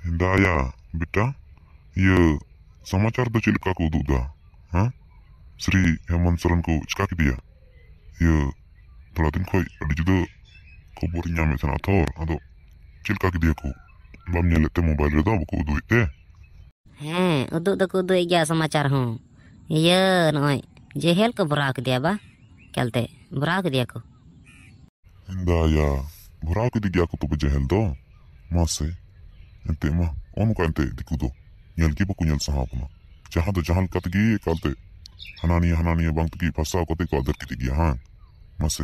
Daya, बेटा ये समाचार तो चिल्का को दूधा हाँ श्री हेमंत सोरेन को चिका दिया ये थोड़ा दिन खोई अड़ी जुदा खबर ᱧᱟᱢᱮ ᱛᱟᱦᱮᱱᱟ ᱛᱷᱚᱨ ᱟᱫᱚ चिल्का दिया को बाम नेलेते मोबाइल रे दो बको उदुइते ᱦᱮᱸ ᱩᱫᱩᱜ ᱫᱚᱠᱚ ᱩᱫᱩᱜ ᱜᱮᱭᱟ ᱥᱚᱢᱟᱪᱟᱨ ᱦᱚᱸ ᱤᱭᱟᱹ ᱱᱚᱜᱼᱚᱭ ᱡᱮᱦᱮᱞ ᱠᱚ ᱵᱷᱚᱨᱟᱣ ᱠᱮᱫᱮᱭᱟ ᱵᱟ ᱠᱟᱞᱛᱮ ᱵᱷᱚᱨᱟᱣ ᱠᱮᱫᱮᱭᱟ ᱠᱚ Daya भराव के दिया को तो बजहल दो मासे एंते मा ओन का एंते दिकु दो nyel ki बको nyel सहापना जहां तो जहां कत गी कालते हनानी बांग तकी फसा को ते को अदर की दिया हां मासे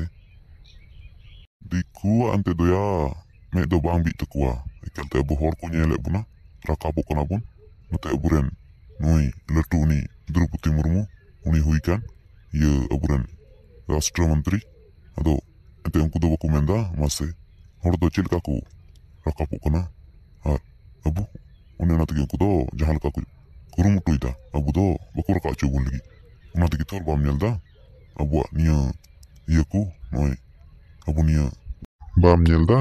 दिकु ante doya me do bang bi takua kalte abu hor ko nyele buna rakabo kana bun nate aburen noi latu ni Draupadi Murmu uni huikan ye aburen राष्ट्र मंत्री अदो एंते उनको दो बको मेंदा मासे हर दो चिल्का को रकापो कना और अबु उन्हें ना तकी उनको दो जहां का कुछ कुरुमुटुइदा अबु दो बको रका चुबुन लगी उना तकी तोर बाम नेलदा अबु निया ये को नोय अबु निया बाम नेलदा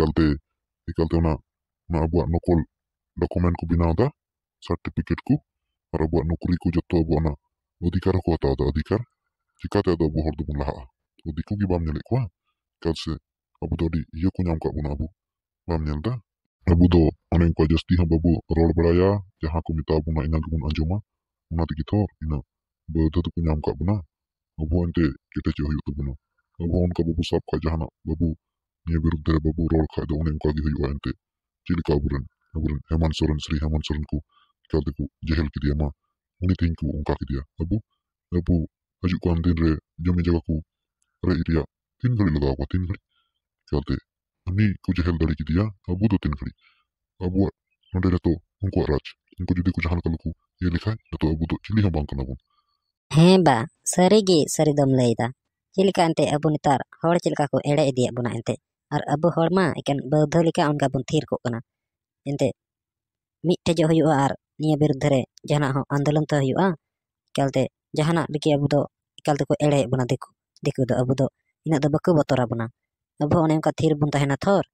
इकालते ना अबु नकल डॉक्यूमेंट को बिनावदा सर्टिफिकेट को और अबु नौकरी को जत्तो अबु ना अधिकार को हतावदा अधिकार चिकाते अदो अबु हर दुबुन लहा तो दिकु की बाम नेले को कल से अबु दो दी ये को नाम का बुना अबु बाम नेलदा अबु दो अने को जस्ती हम बाबू रोड बड़ाया जहां को मिता बुना इना गुन अंजुमा उना तकी थोर इना बदो तो नाम का बुना अबु अंते केटे चे होयो तो बुना अबु उनका बाबू सब का जहां बाबू निये विरुद्ध रे बाबू रोड खा दो उन्हें का होयो अंते चिलिका अबुरन हेमंत सोरेन श्री हेमंत सोरेन को कहते को जेल की दिया मा उन्हीं तीन को उनका की दिया अबु अबु हजू को दिन रे जमी जगह को रे इरिया 3 घड़ी लगा को 3 घड़ी कहते उन्हीं को जेल दड़ी की दिया अबु दो 3 घड़ी अबु नडे तो उनको राज उनको जुदी को जहां को ये लिखा है तो अबु तो चिली हम बांग करना बुन ᱦᱮᱸ ᱵᱟ ᱥᱟᱹᱨᱤᱜᱮ ᱥᱟᱹᱨᱤ ᱫᱚᱢ ᱞᱟᱹᱭᱫᱟ ᱪᱮᱫ ᱞᱮᱠᱟ ᱮᱱᱛᱮ ᱟᱵᱚ ᱱᱮᱛᱟᱨ ᱦᱚᱲ ᱪᱮᱫ ᱞᱮᱠᱟ ᱠᱚ ᱮᱲᱮ ᱤᱫᱤᱭᱮᱫ ᱵᱚᱱᱟ ᱮᱱᱛᱮ ᱟᱨ ᱟᱵᱚ ᱦᱚᱲ ᱢᱟ ᱮᱠᱮᱱ ᱵᱟᱹᱣᱫᱷᱚ ᱞᱮᱠᱟ ᱚᱱᱠᱟ ᱵᱚᱱ ᱛᱷᱤᱨ ᱠᱚᱜ ᱠᱟᱱᱟ ᱮᱱᱛᱮ ᱢᱤᱫᱴᱷᱮᱡᱚᱜ ᱦᱩᱭᱩᱜᱼᱟ ᱟᱨ ᱱᱤᱭᱟᱹ ᱵᱤᱨᱩᱫᱽᱫᱷ ᱨᱮ ᱡᱟᱦᱟᱱᱟᱜ ᱦᱚᱸ ᱟᱱᱫᱳᱞᱚᱱ ᱛᱚ ᱦᱩᱭᱩᱜᱼᱟ ᱮᱠᱟᱞᱛᱮ ᱡᱟᱦᱟᱱᱟᱜ ᱨᱮᱜᱮ ᱟᱵᱚ ᱫᱚ ᱮᱠᱟᱞ ᱛᱮᱠᱚ ᱮᱲᱮᱭᱮᱫ ᱵᱚᱱᱟ ᱫᱤᱠᱩ ᱫᱚ ᱟᱵᱚ ᱫᱚ ᱤᱱᱟᱹᱜ ᱫᱚ ᱵᱟᱠᱚ ᱵᱚᱛᱚᱨ ᱟᱵᱚᱱᱟ ᱟᱵᱚ ᱚᱱᱮ ᱚᱱᱠᱟ ᱛᱷᱤᱨ ᱵᱚᱱ ᱛᱟᱦᱮᱱᱟ ᱛᱷᱚᱨ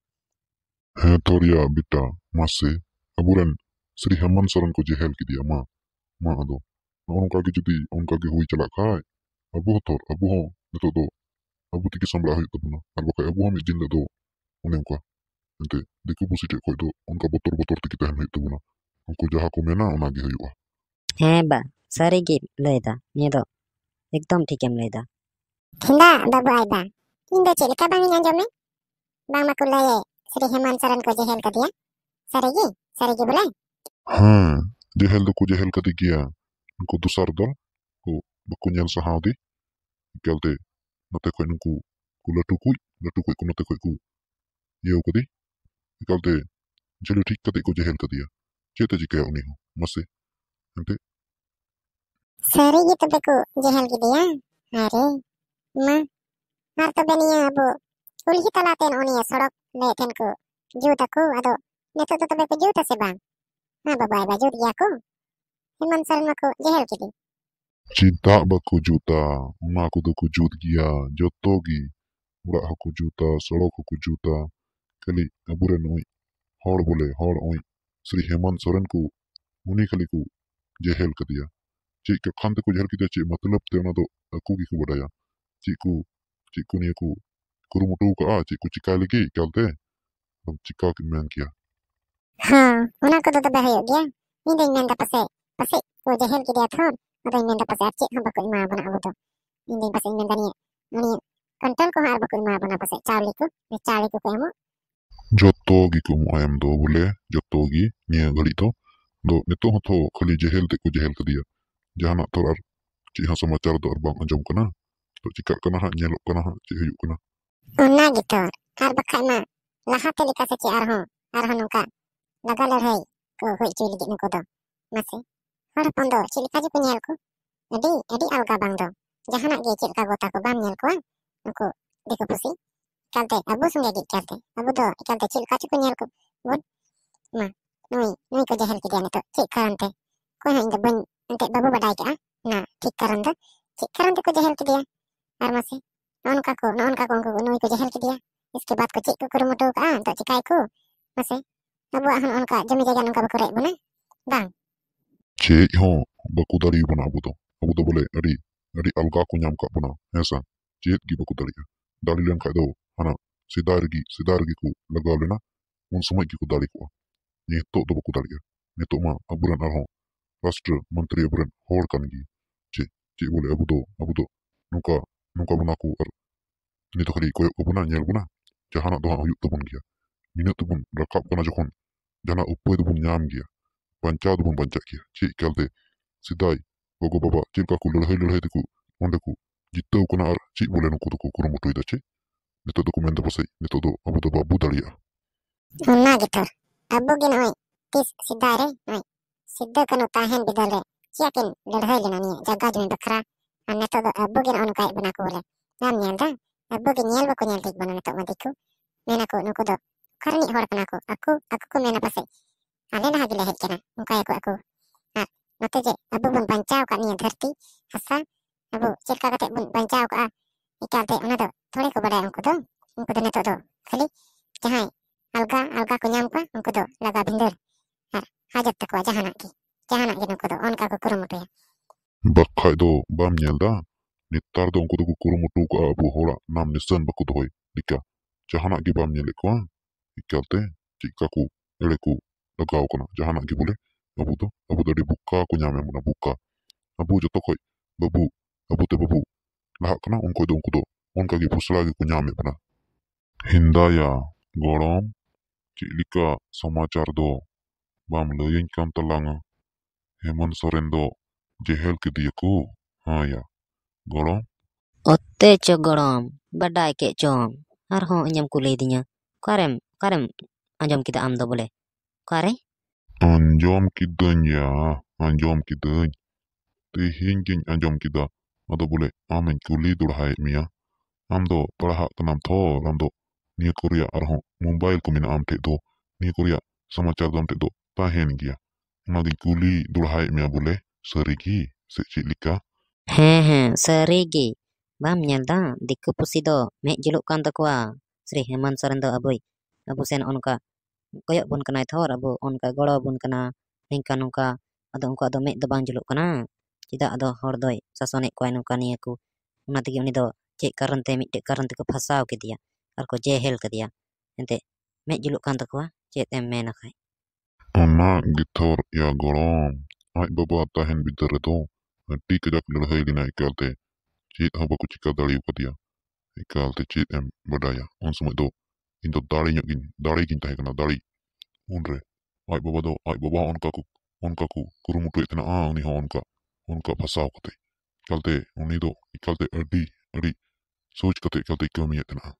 है तोरिया बिटा मासे अबुरन श्री हेमंत सोरेन को जेल की दिया मा अदो उनका की जुदी उनका की हुई चला खाए अबु थोर अबु हो नितो दो अबु तिकी संबला हुई तबना और बका अबु हम दिन दो उन्हें उनका एंते दिकु पुसिटे कोई दो उनका बतर तिकी तहन हुई तबना उनको जहां को मेना उना गी हुआ ᱦᱮᱸ ᱵᱟ ᱥᱟᱹᱨᱤᱜᱮ ᱞᱟᱹᱭᱫᱟ ᱱᱤᱭᱟᱹ ᱫᱚ ᱮᱠᱫᱚम ᱴᱷᱤᱠᱮᱢ ᱞᱟᱹᱭᱫᱟ Thinda babu aiba. Indo chilika bang anjome. Bang makulaye Sri Hemant Soren ko jehel ka dia. Sarigi boleh. हाँ जेल दो को जेल कदी गया उनको दूसर दल को बको nyel सहावदी कहते नते कोई नुको को लटू कोई को नते कोई को ये कदी कहते चलो ठीक कदी को जेल कदिया चेते जी कया उन्हीं हो मसे एंते Sarigi to beku jehel ki dia. Are. Ma. Har to beniya abu. Ulhi talaten oniya sorok leten ko. Juta ko ado. Neto to beku juta se bang. Ha babu aiba jut ya ko. Hemant Soren mako jehel ki di. चिंता बको जूता उना को दो को जूत गया जोतोगी उड़ा हको जूता सड़क हको जूता कली अबुरे नोई हॉड़ बोले हॉड़ ओई श्री हेमंत सोरेन को उन्हीं कली को जेल कर दिया ची के खान को जेल की ची मतलब ते ना तो अकू की को बढ़ाया ची को नहीं को कुरुमुटु का ची को चिका लगी कहते हम चिका की मैन किया Ha. Una ko to behayo dia. Indo menda pase. Pase ko jehel ki dia thon. Ado menda pase archi ham bako ima bana abu to. Indo pase menda ni. Ani control को हार बको ima bana pase चावली को kemo. जोतोगी को मुआयम दो बोले जोतोगी निया घड़ी दो नितो हतो खाली जेल ते को जेल कर दिया जहां तो और ची हाँ समाचार दो और बांग अंजम कना तो चिका कना हाँ nyelok कना हाँ ची हुयुक कना Una gitu. Har bakai ma. Lahat telika sa ci arho nungka. Laga lerhai ko hui cuy ligit nuko do. Masih. Har pondo cilika ji punyel ko. Edi alga bang do. Jahanak ge cilika gota ko bam nyel ko an. Nuko diko pusi. Kalte abu sungai git kalte. Abu do kalte cilika ji punyel ko. Bun. Ma. Nui ko jahel ki dia nito. Cik karante. Ko ha inda bun. Ente babu badai ka. Nah, cik karante. Cik karante ko jahel ki dia. Ar masih. नॉन का को non का को नोई को जहल के दिया इसके बाद को चिक को कुरुमुटु का तो चिकाई को मसे abuak hon onka jami jaga nongka baku rek buna bang Cek hon baku dari bana abu do boleh adi alga ku nyam kak bana hesa cek gi baku dari dari len kak do hana sidar gi ku laga lena un semai gi ku dari ku nyetok do baku dari nyetok ma aburan arhon Rastra Menteri aburan hor kan gi cek boleh abu do nongka bana ku ar ni to kali koyok ku bana nyel bana jahanak do huyuk tubun gia minat tubun rakap kana jokon jana upai tubun nyam gia banca tubun banca gia cek kalte sidai gogo baba cek ka ku lelhai tiku onde ku jitau kana ar cek boleh nongku tuku kurang mutu ida cek nito dokumenta pasai nito do abu do babu dari ya onna gitu abu gin oi tis sidare oi sidda kanu tahen bidal re ciakin lerhai lena ni jaga jumi bakra anne to do abu gin on kai bana ku le ram nyel da abu gin nyel baku nyel tik bana netok matiku mena ku nuku do karni hor kana aku ku mena pasai ale nah gile het kana ngkai aku ah nate je abu bun bancau ka ni dharti hasa abu cirka kate bun bancau ka ikate ona do thore ko badai unku do netok do khali jahai alga ku nyam kwa unku do laga binder ar hajat takwa jahanak gi nuku do on ka ku kurumutu ya bakai do bam nyel da nitar do onku tuku kurang mutu ka abu hola nam nisan baku dohoi dika jahanak gi bam nyel ko ikalte cek kaku eleku lagau kana jahanak gi boleh abu dari buka ku nyame muna buka abu joto koi babu lahak kena onko do on kagi pusla gi ku nyame bana hindaya gorom cik lika samachar do bam leyin kan telanga Hemant Soren do jehel ke dia ku ya gorom Otte cho gorom badai ke chom arhon anyam ku lay dinya karem anjom kita am do boleh kare anjom kidanya tihin king anjom kita ado boleh amen kuli durhai mia am do parahak kenam tho ram do nia Korea arhon mobile ko mina am te do nia Korea samachar dam te do tahen gia nagi kuli durhai mia boleh serigi secik lika Hehe, serigi. Bam nyel da diku pusi do mek juluk kan takwa. Sri Hemant Soren do abu sen onka koyok bun kenai thor abu onka goro bun kena ningka nungka ado onka ado mek do bang juluk kana. Tidak ado hor doi sasonek kuai nungka ni aku. Una tigi uni do cek karante mit dek karante ko pasau ke dia. Arko jehel ke dia. Ente mek juluk kan takwa cek mena kai. anak gitar ya gorom ai baba tahen bidar do di kejak lelhai lina ikalte cik haba ku cika dari uka dia ikalte cik badaya on semua do indo dari gin tahe kena dari unre ai baba on kaku kurumutu itena uni ha on ka pasau kate kalte uni do ikalte adi soch kate kalte kami itena